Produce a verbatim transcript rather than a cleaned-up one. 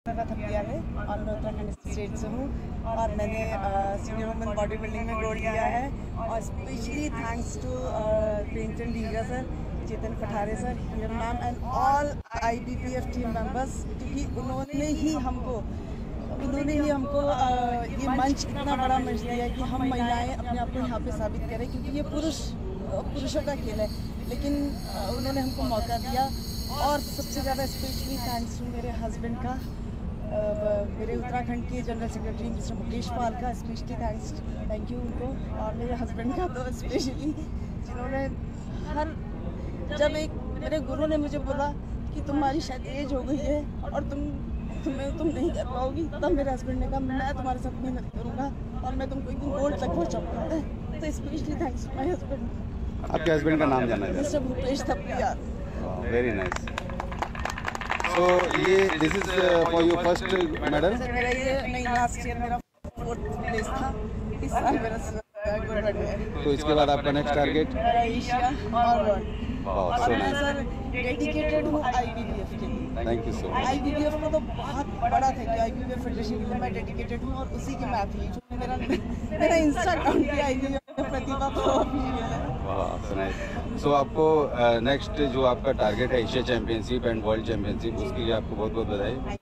का थपिया है और मैं उत्तराखंड स्टेट से हूँ और मैंने सीनियर वुमेन बॉडी बिल्डिंग में गोल्ड लिया है और specially thanks to Premchand Dhingra sir, Chetan Pathare sir, Hiran ma'am and all IBPF team members, क्योंकि उन्होंने ही हमको उन्होंने ही हमको आ, ये मंच इतना बड़ा मंच दिया है कि हम महिलाएं अपने आप को यहाँ पे साबित करें, क्योंकि ये पुरुष पुरुषों का खेल है, लेकिन आ, उन्होंने हमको मौका दिया। और सबसे ज़्यादा स्पेशली थैंक्स टू मेरे हस्बैंड का, आ, मेरे उत्तराखंड के general secretary mister Mukesh Pal का स्पेशली थैंक्स थैंक यू उनको, और मेरे हस्बैंड का तो स्पेशली, जिन्होंने हर जब एक मेरे गुरु ने मुझे बोला कि तुम्हारी शायद एज हो गई है और तुम तुम्हें तुम नहीं कर पाओगी, तब मेरे हस्बैंड ने कहा मैं तुम्हारे साथ मेहनत करूँगा और मैं तुमको एक दिन गोल्ड तक पहुँचाऊँगा। तो specially thanks to my husband. आपके हस्बैंड का नाम जानना है? Mister Bhupesh Thapliyal. Very nice. So ये this is for your first medal? मेरा ये नहीं, लास्ट ईयर मेरा फोर्थ प्लेस था, इस साल मेरा गोल्ड मेडल है। तो इसके बाद आपका नेक्स्ट टारगेट? एशिया और वर्ल्ड। बहुत और सो मैं नाइस। सर डेडिकेटेड हूँ आईबीबीएफ के लिए। Thank you so much. IBBF को तो बहुत बड़ा था कि आईबीबीएफ फेडरेशन के लिए मैं डेडिकेटेड हूँ और उसी की मैं एथलीट हूँ। मेरा मेरा इंस्टा अकाउंट भी आईबीबीएफ प्रतिभा तो ऑफिशियल है। वाह सो नाइस। सो आपको नेक्स्ट जो आपका टारगेट है Asia championship and world championship, उसके लिए आपको बहुत बहुत बधाई।